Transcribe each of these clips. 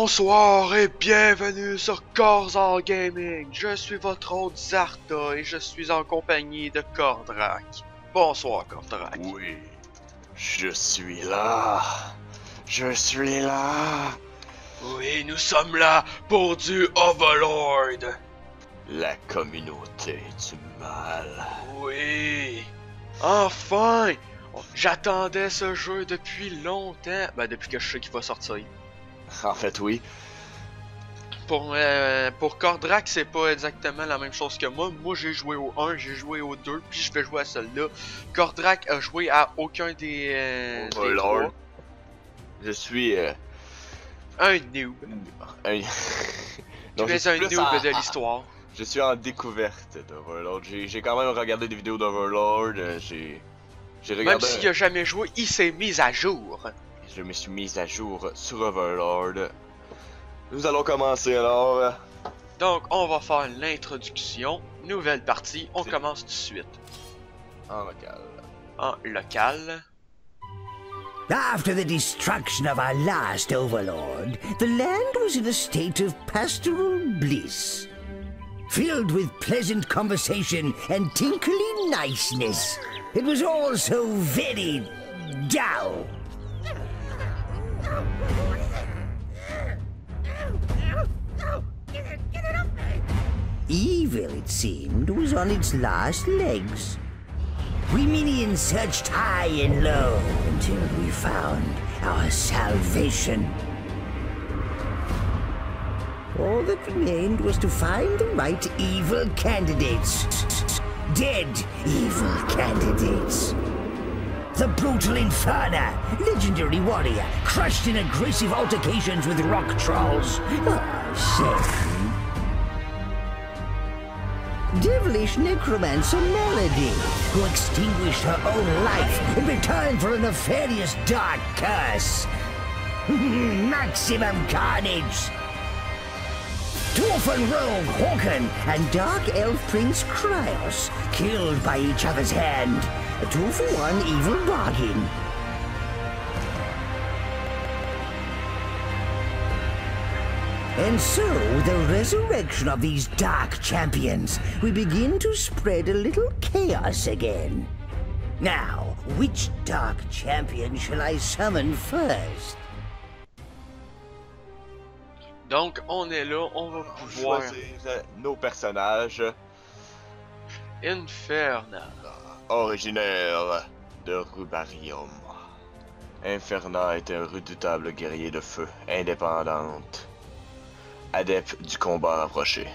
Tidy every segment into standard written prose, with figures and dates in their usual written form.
Bonsoir et bienvenue sur Corzor Gaming. Je suis votre hôte Zarta et je suis en compagnie de Cordrak. Bonsoir Cordrak. Oui, je suis là. Je suis là. Oui, nous sommes là pour du Overlord. La communauté du mal. Oui. Enfin. J'attendais ce jeu depuis longtemps. Ben, depuis que je sais qu'il va sortir. En fait, oui. Pour Cordrak, c'est pas exactement la même chose que moi. Moi, j'ai joué au 1, j'ai joué au 2, puis je vais jouer à celui-là. Cordrak a joué à aucun des trois. Je suis Un noob. Non, Tu es un noob de l'histoire. Je suis en découverte d'Overlord. J'ai quand même regardé des vidéos d'Overlord. J'ai regardé. Même s'il a jamais joué, il s'est mis à jour. Je me suis mis à jour sur Overlord. Nous allons commencer alors. Donc, on va faire l'introduction. Nouvelle partie. On commence tout de suite. En local. En local. After the destruction of our last overlord, the land was in a state of pastoral bliss, filled with pleasant conversation and tinkly niceness. It was all so very dull. Evil, it seemed, was on its last legs. We minions searched high and low until we found our salvation. All that remained was to find the right evil candidates. Dead evil candidates. The brutal Inferna, legendary warrior, crushed in aggressive altercations with rock trolls. Shame. Devilish necromancer Melody, who extinguished her own life in return for a nefarious dark curse. Maximum carnage. Dwarfen rogue Hawken and dark elf prince Kryos, killed by each other's hand. A 2-for-1 evil bargain. And so, with the resurrection of these dark champions, we begin to spread a little chaos again. Now, which dark champion shall I summon first? Donc, on est là, on va pouvoir... choisir nos personnages. Inferna. Originaire de Rubarium. Inferna est un redoutable guerrier de feu, indépendante. Adepte du combat rapproché.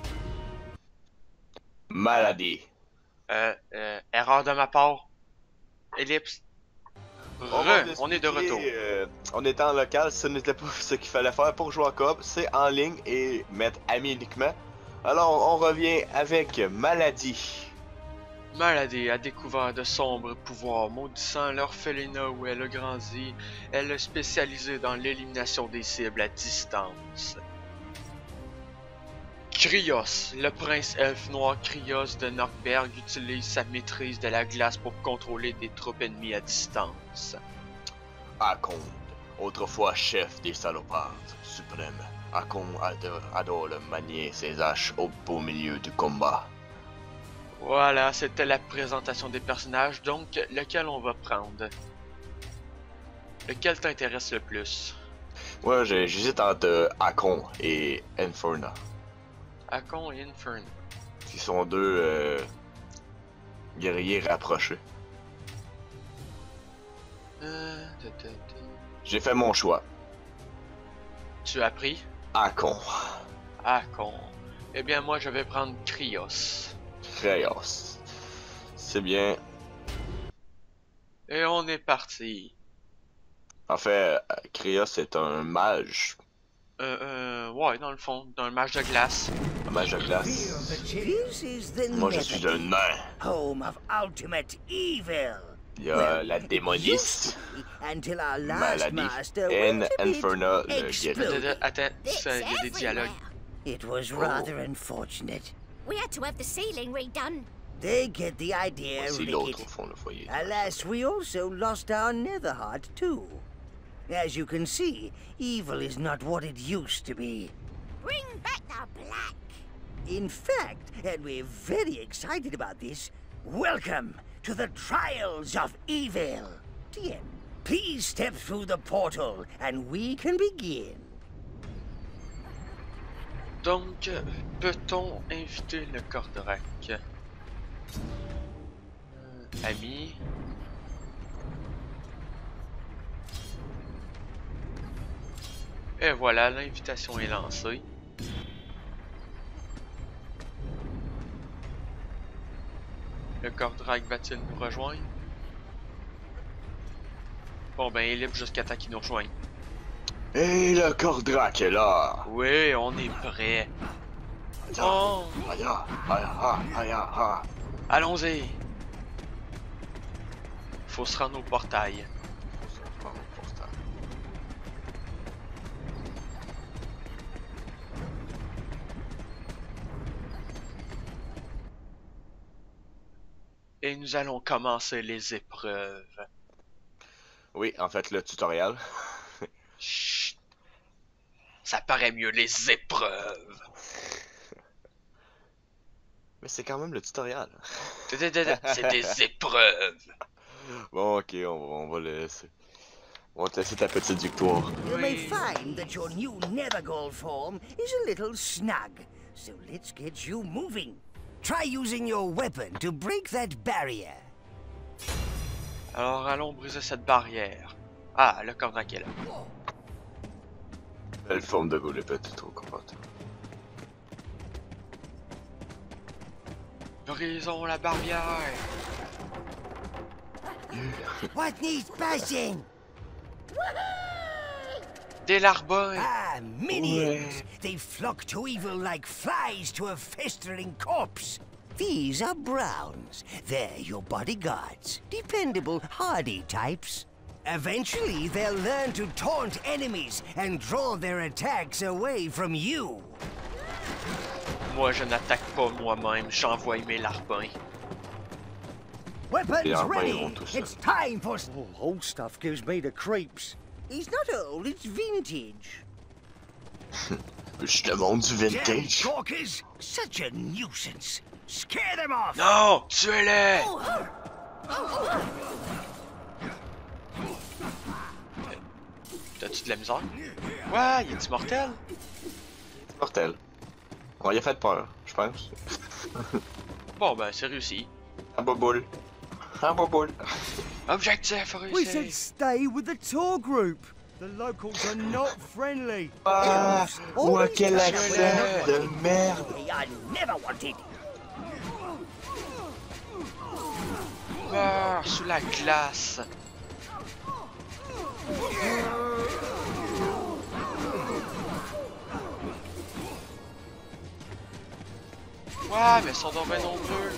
Maladie. Erreur de ma part. Ellipse. On est de retour. On est en local, ce n'était pas ce qu'il fallait faire pour jouer en coop, c'est en ligne et mettre amis uniquement. Alors on revient avec Maladie. Maladie a découvert de sombres pouvoirs, maudissant l'orphelinat où elle a grandi. Elle est spécialisée dans l'élimination des cibles à distance. Kryos, le prince elfe noir Kryos de Nordberg utilise sa maîtrise de la glace pour contrôler des troupes ennemies à distance. Akon, autrefois chef des salopards suprêmes. Akon adore manier ses haches au beau milieu du combat. Voilà, c'était la présentation des personnages, donc lequel on va prendre? Lequel t'intéresse le plus? Ouais, j'hésite entre Akon et Inferna. Akon et Inferna. Qui sont deux guerriers rapprochés. J'ai fait mon choix. Tu as pris? Akon. Akon. Eh bien moi je vais prendre Kryos. Kryos. C'est bien. Et on est parti. En fait, Kryos est un mage. Ouais, dans le fond, un mage de glace. Un mage de glace. Moi, je suis un nain. Home of ultimate evil. Il y a la démoniste, Maladie, et Inferna, le guerrier. Attends, il y a des dialogues. It was rather unfortunate. We had to have the ceiling redone. They get the idea, Voici l'autre Ricket. au fond, le foyer. Alas, we also lost our nether heart, too. As you can see, evil is not what it used to be. Bring back the black. In fact, and we're very excited about this, welcome to the Trials of Evil. Tien, please step through the portal and we can begin. Donc, peut-on inviter le Cordrac? Ami. Et voilà, l'invitation est lancée. Le Cordrac va-t-il nous rejoindre? Bon ben, il est libre jusqu'à temps qu'il nous rejoigne. Et le Cordrac est là! Oui, on est prêt. Oh. Allons-y! Faut se rendre au portail. Et nous allons commencer les épreuves. Oui, en fait, le tutoriel. Chut! Ça paraît mieux, les épreuves! Mais c'est quand même le tutoriel. C'est des épreuves! Bon, ok, on va laisser. On va te laisser ta petite victoire. You may find that your new Nethergold form is a little snug, so let's get you moving. Try using your weapon to break that barrier. Alors allons briser cette barrière. Ah, le Cordrac est là. Belle forme de voler petit trop confortable. Brisons la barrière. What needs bashing? Des larbins. Ah, minions! They flock to evil like flies to a festering corpse. These are Browns. They're your bodyguards. Dependable, hardy types. Eventually, they'll learn to taunt enemies and draw their attacks away from you. Moi, je n'attaque pas moi-même. J'envoie mes larbins. Weapons ready! It's time for... Oh, old stuff gives me the creeps. It's not old, it's vintage. Je te montre du vintage. Damn gawkers! Such a nuisance. Scare them off! Non! Tuez-les! T'as-tu de la misère? Ouais, il est mortel? Mortel. On y a fait peur, je pense. Bon, ben, c'est réussi. Un boboule. Un boboule. Objectif We said réussi! stay with the tour group. The locals are not friendly. Ah! Ouah, quel accent de merde! I never wanted. Meurs sous la glace! Ouais, mais ils sont donc bien nombreux!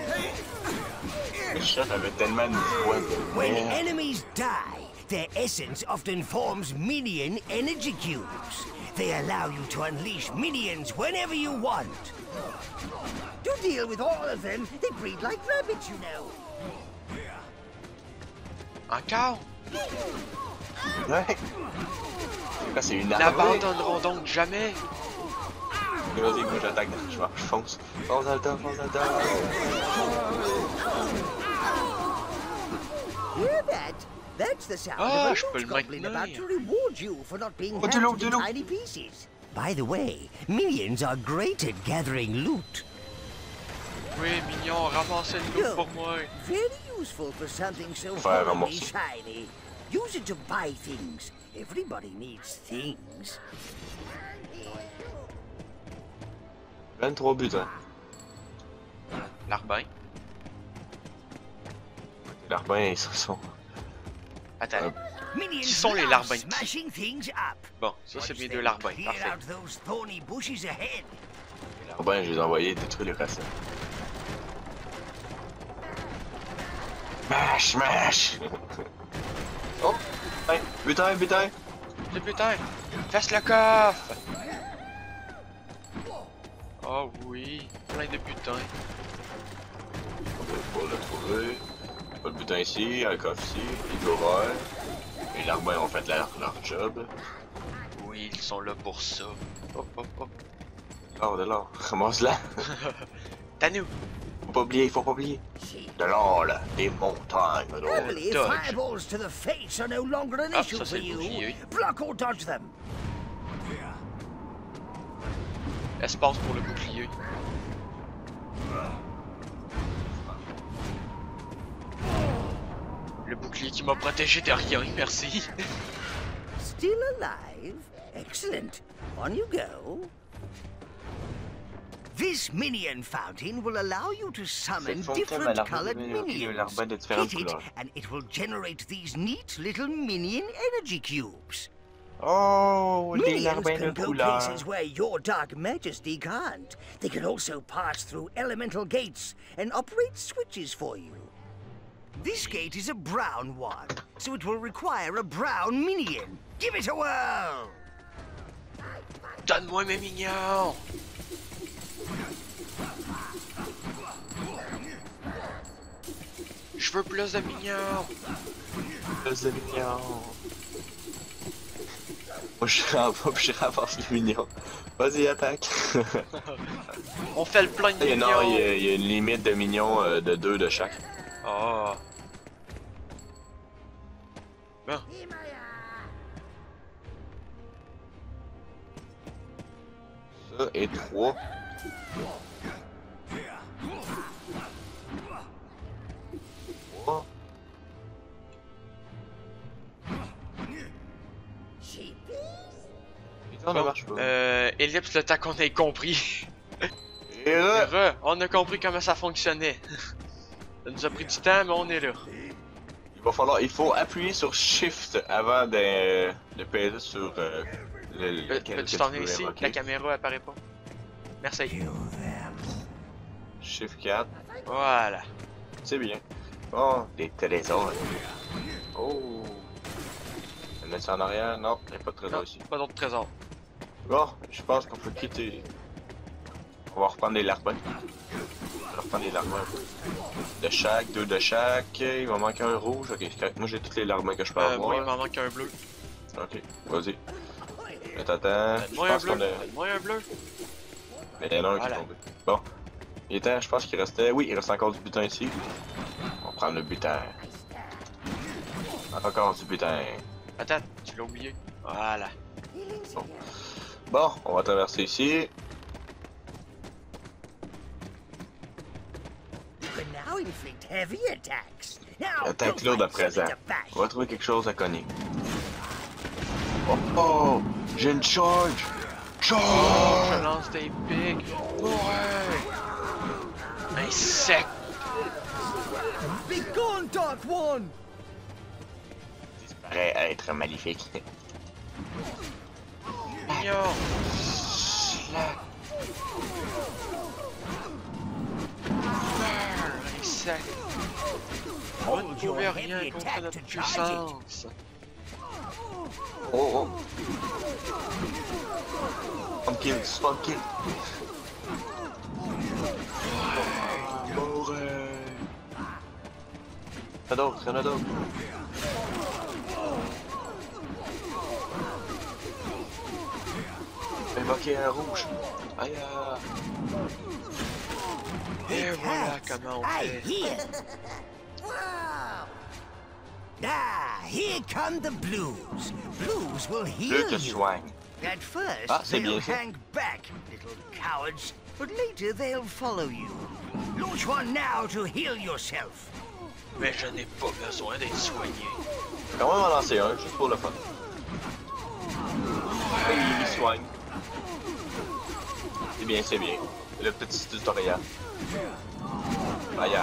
J'avais tellement de points de When merde. enemies die, their essence often forms minion energy cubes. They allow you to unleash minions whenever you want. To deal with all of them, they breed like rabbits, you know. Encore? Ouais. Là, c'est une arme. N'abandonneront donc jamais! Vas-y, moi j'attaque, je fonce. Fonce dans le temps, fonce dans le temps. Hear that? That's the sound Ah, of je a peux loot le goblin about maintenir. to reward you for not being Oh, de hacked l'eau, into de l'eau. tiny pieces. By the way, minions are great at gathering loot. Oui, mignon, ramassez le loup pour moi! Very useful for something so Faire horribly ramasser. shiny. Use it to buy things. Everybody needs things. 23 butins. Larbin. Les larbins, ils sont... Attends. Minions Qui sont les love larbins? smashing things up. Bon, ça c'est Watch mes them deux larbins, clear parfait. out those thorny bushes ahead. Les larbins, je les ai envoyés détruire les racines. Smash, smash! Oh! Hey, butin, butin! Le putain! Fesse le coffre! Oh oui, plein de putains. On va pas le trouver. Pas de butin ici, un coffre ici, hydrovert. Les larbins ont fait leur job. Oui, ils sont là pour ça. Hop, hop, hop. Oh, de l'or. Ramasse-la. T'as nous. Faut pas oublier. De l'or, là. Des montagnes, là. Happily, dodge. fireballs to the face are no longer an Ah, issue ça, for c'est le you. bouclier. Block or dodge them. Espace pour le bouclier. Le bouclier qui m'a protégé de rien, merci. Still alive? Excellent. On you go. This minion fountain will allow you to summon Cette fontaine à different larbin colored devient un minions. larbin de différentes Hit it, couleurs. and it will generate these neat little minion energy cubes. Oh, des Minions larbins can de go couleur. places where your Dark Majesty can't. They can also pass through elemental gates and operate switches for you. This gate is a brown one, so it will require a brown minion. Give it a whirl! Donne-moi mes mignons. Je veux plus de mignons. Plus de mignons. Moi, je ramasse les mignons. Vas-y, attaque. On fait le plein de mignons. Non, il y a une limite de mignons de 2 de chaque. Oh. Bon. Ça et 3. Ça ne marche pas. Ellipse le temps qu'on ait compris. Et là, On a compris comment ça fonctionnait. Ça nous a pris du temps, mais on est là. il faut appuyer sur Shift avant de peser sur lequel Peux-tu que t'en tu aller veux ici? invoquer. La caméra apparaît pas. Merci. Shift 4. Voilà. C'est bien. Oh, des trésors. Oh. On met ça en arrière? Non, il n'y a pas de trésor Non, ici. pas d'autres trésors. Bon, je pense qu'on peut quitter. On va reprendre les larbins. On va reprendre les larbins un peu. De chaque, 2 de chaque. Il va manquer un rouge. Ok, c'est correct. Moi j'ai tous les larbins que je peux Moi, avoir. il m'en manque un bleu. Ok, vas-y. Attends. Je Donne-moi un pense bleu. qu'on a. Donne-moi un bleu. Mais il y en a un qui Voilà. est tombé. Bon. Il était, je pense qu'il restait. Oui, il reste encore du butin ici. On va prendre le butin. Encore du butin. Attends, tu l'as oublié. Voilà. Bon, on va traverser ici. You can now inflict heavy attacks. Now, Attaque go lourde à find présent. something to bash. On va trouver quelque chose à cogner. Oh, j'ai une charge! Je Charge! lance des pics. Ouais. Insecte. Be gone, Dark One! Ça paraît être maléfique. Mignon. Slack. Meurs, insecte. On ne pouvait rien contre notre puissance. Oh. Spawn kill. Il y en a d'autres. Invoquer un rouge. Aïe. Et voilà Cats, comment on I fait. hear. Ah, here come the blues. Blues will Bleu heal te you. soigne. At first, Ah, c'est they'll bien ça. hang back, little cowards, but later they'll follow you. Launch one now to heal yourself. Mais je n'ai pas besoin d'être soigné. Je vais quand même en lancer un, juste pour le fun. Il soigne. C'est bien. Le petit tutoriel. Aïe.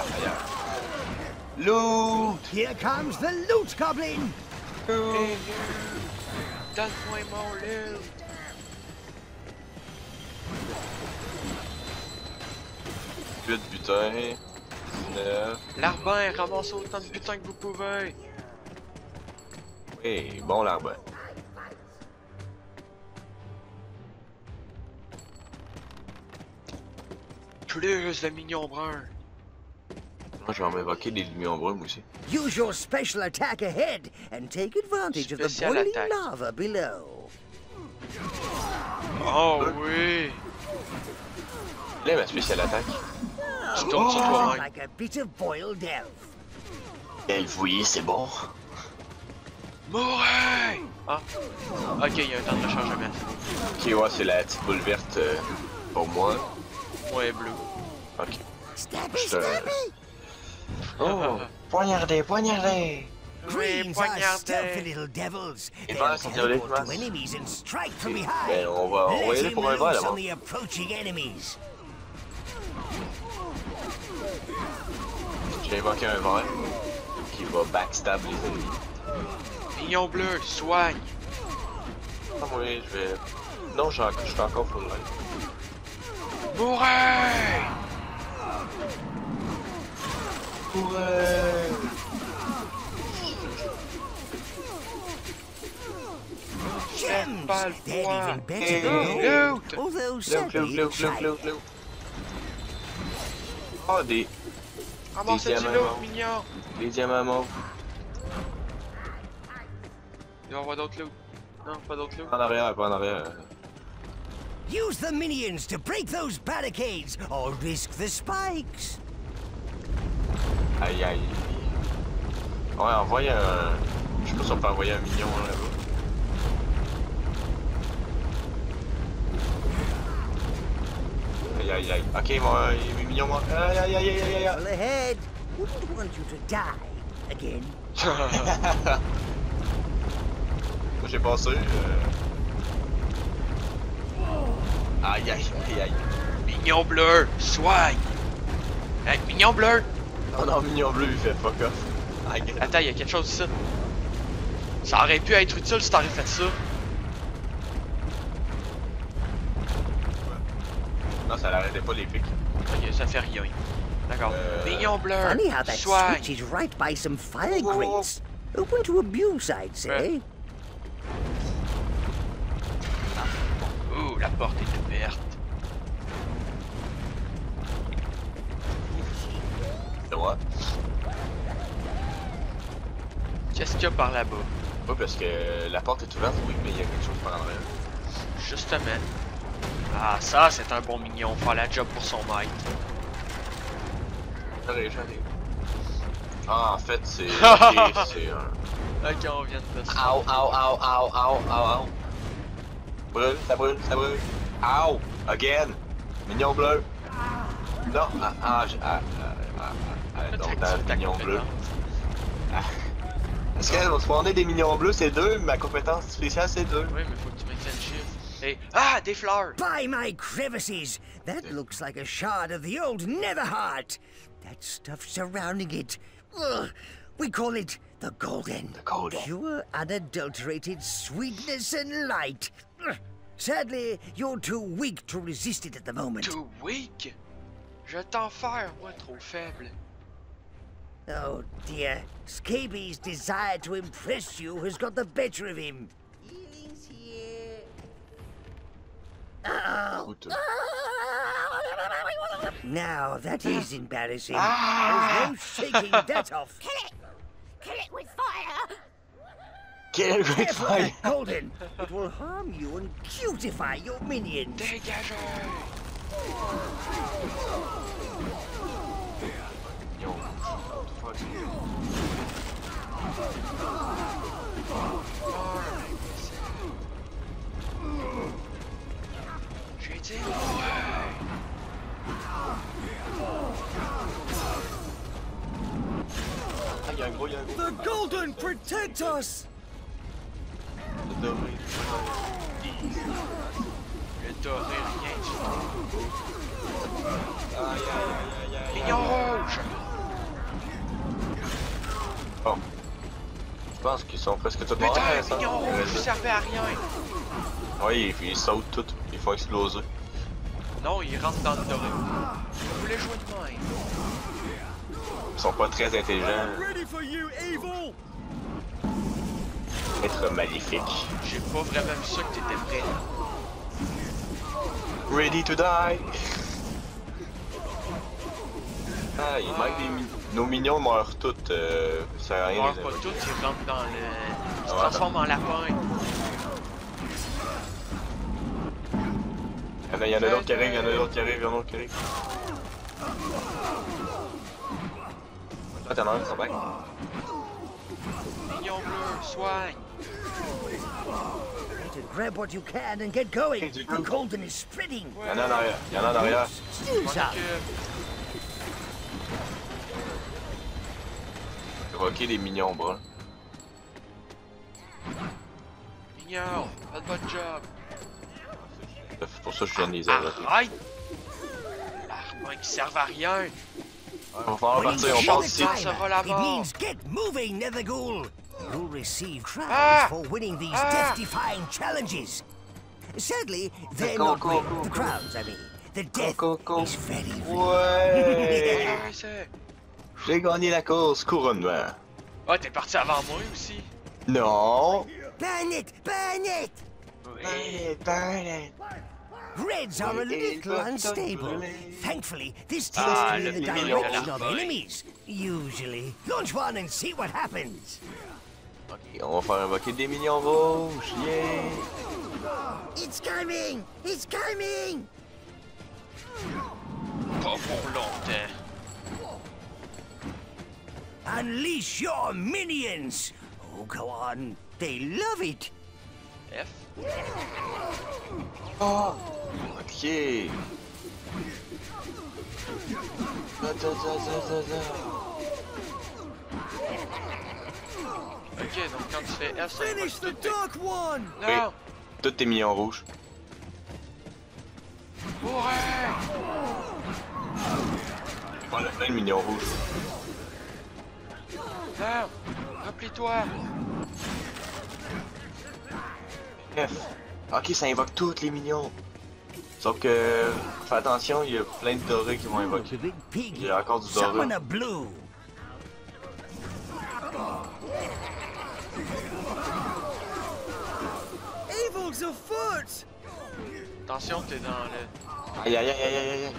Loot! Here comes the loot goblin. Hey, donne-moi mon loot. Plus de butin. 19. Larbin, ramassez autant de butin que vous pouvez. Oui, bon l'arbre. Plus de mignons bruns. Moi, je vais m'invoquer des lumières brumes aussi. Use your special attack ahead and take advantage of the Special boiling attack. lava below. Oh oui! Là, ma spéciale attaque. Tu tournes sur toi-même. Like a bit of boiled elf. Elf, oui, c'est bon. Mourez! Ah. Ok, il y a un temps de rechargement. Ok, ouais, c'est la petite boule verte pour moi. Ouais, bleu. Ok. Stabby, Je te... stabby! Oh! Poignardé, poignardé! Oui, Greens are stealthy poignardé! little devils. Et They'll voilà, c'est teleport Nicolas. to enemies and strike from Ben, behind. on va y Let aller him pour un verre loose d'abord. on the approaching enemies. J'ai invoqué un verre qui va backstab les ennemis. Mignon bleu, soigne! Ah, oui, je vais. Non, je suis encore full life. Mourez! Ouais! Gems! pas le They're voir. even better than gold. Loot! Although Loot, sadly, loot, loot, shiny. loot, loot. Oh, des Ramassez du diamants loot, morts. mignon! Des diamants morts. Il va y avoir d'autres loot. Non, pas d'autres loot. Pas en arrière, pas en arrière. Use the minions to break those barricades or risk the spikes. Aïe aïe. Ouais, envoie un. Je sais pas si on peut envoyer un mignon là-bas. Aïe aïe aïe. Ok, moi, mes mignons, moi. Aïe aïe aïe aïe aïe aïe. Well ahead. Wouldn't want you to die again. Moi j'ai passé. Aïe aïe aïe aïe. Mignon bleu, soigne! Hey, mignon bleu! Oh non, mignon bleu il fait fuck off. Aïe. Attends, il y a quelque chose ici. Ça aurait pu être utile si t'aurais fait ça. Non, ça l'arrêtait pas les pics. Ok, ça fait rien. D'accord. Mignon bleu, Funny how that soigne! switch is right by some fire grates. Open to abuse, I'd say. Ouh, la porte est ouverte. C'est moi. Qu'est-ce qu'il y a par là-bas? Ouais, parce que la porte est ouverte, oui, mais il y a quelque chose par en arrière. Justement. Ah, ça, c'est un bon mignon. Faire la job pour son maître. J'arrive. Ah, en fait, c'est. Ok, c'est un. Ok, on vient de faire ça. Ow, ow, ow, ow, ow, ow, ow. Brûle, ça brûle, ça brûle. Ow! Again! Mignon bleu! Non! Donc, dans le mignon bleu. Est-ce qu'elle va spawner des mignons bleus, c'est 2, ma compétence spéciale, c'est 2. Oui, mais faut que tu maintiennes le chiffre. Et... Ah, des fleurs! By my crevices! That looks like a shard of the old Netherheart. That stuff surrounding it. Ugh, we call it the Golden. The Golden. Pure, unadulterated sweetness and light. Ugh. Sadly, you're too weak to resist it at the moment. Too weak? Je t'en faire, moi, trop faible. Oh dear. Scaby's desire to impress you has got the better of him. Healing's here. Oh. Now that is embarrassing. There's no shaking that off. Kill it! Kill it with fire! Quel Careful, fire! that Golden. It will harm you and cutify your minions. Dégagez! Mignon. Fuck. J'ai dit ouais! Ah, y'a un gros, y'a un gros. The Golden protect us! Le doré. Le doré, rien du tout. Aïe, aïe, aïe, aïe, aïe. Mignon rouge! Bon. Je pense qu'ils sont presque tous morts. Putain, ça. mignon rouge, vous servez à rien! Oui, ils sautent tout. Ils font exploser. Non, il rentre dans le doré. Je voulais jouer de même. Ils sont pas très intelligents. Ready for you, evil! Être maléfique. J'ai pas vraiment vu ça que t'étais prêt. Ready to die! Ah, il manque nos mignons meurent toutes. Ça sert à Ils rien meurent de les pas invoquer. tous, ils rentrent dans le... Ils se Ouais, transforment en lapin. Il y en a d'autres qui arrivent, il y en a d'autres qui arrivent, il y en a d'autres qui arrivent. Toi, t'en as un, ça va? Mignon bleu, soigne. To grab what you can and get going. du The coup. golden is spreading. Il y en a en arrière, il y en a en arrière. Still some. Invoquer des mignons bruns. Mignon, faites votre job. C'est pour ça que je viens de les invoquer. Arrête! L'arbre qui servent à rien. On va falloir partir, on part ici. Ça va là-bas. It means get moving, Netherghoul. You'll receive tries Ah! for winning these Ah! death-defying challenges. Sadly, they're Go, not go, real. go, The go. crowns, I mean. The death go, go. is very real. Ouais! Ah, c'est... J'ai gagné la course, couronnement. Ah, t'es parti avant moi aussi. Non! Burn it! Burn it! Oui. Burn it! Reds are a little unstable. Thankfully, this tends Ah, to be le in the million direction dollar of boy. enemies. Usually. Launch one and see what happens. Ok, on va faire invoquer des mignons rouges, yeah! It's coming! It's coming! Pas pour longtemps. Unleash your minions! Oh, go on. They love it. F. Oh! Ok! Ok, donc quand tu fais F, ça Finish invoque the tout tes... dark one! Non! Tous tes mignons rouges. Ouais! Voilà, plein de mignons rouges. Non! Replie-toi! F. Ok, ça invoque tous les mignons. Sauf que, fais attention, il y a plein de dorés qui vont The invoquer. big pig. Il y a encore du doré. Summon a blue. Evil's afoot! Attention, t'es dans le... Aïe aïe aïe aïe aïe aïe.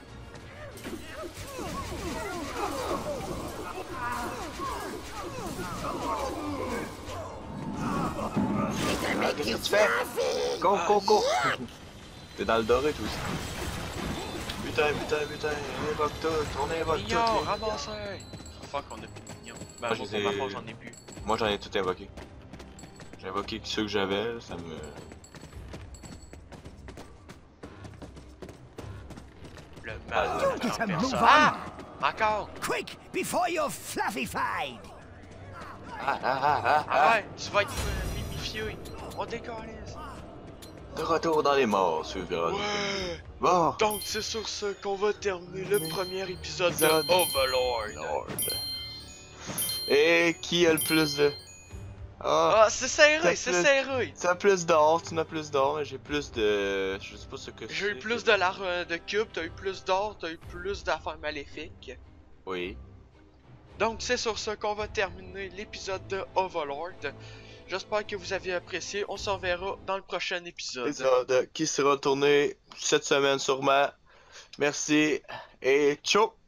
Qu'est-ce que tu fais? Go, go, go! T'es dans le doré, toi aussi. Putain, putain, putain, on invoque tout, on invoque tout. Mignon, ramassez! Fuck, on a plus de mignons. Ben, Ah, moi, je pour les ma ai- part, j'en ai plus. Moi, j'en ai tout invoqué. J'ai invoqué ceux que j'avais, ça me... Le mal de Don't la get a move personne. on. Ah! Encore! Quick, before you're fluffified. Arrête! Tu vas être mimifié! On décolle! De retour dans les morts, sur Véronique. Ouais! Bon! Donc c'est sur ce qu'on va terminer le premier épisode de Épisode. Overlord. Lord. Et qui a le plus de... Ah! Ah, c'est serré, T'as c'est plus- serré! Tu as plus d'or, tu n'as plus d'or, j'ai plus de... Je sais pas ce que c'est. J'ai eu plus de l'art de cube, t'as eu plus d'or, t'as eu plus d'affaires maléfiques. Oui. Donc c'est sur ce qu'on va terminer l'épisode de Overlord. J'espère que vous avez apprécié, on se reverra dans le prochain épisode. Épisode qui sera tourné cette semaine sûrement. Merci et ciao!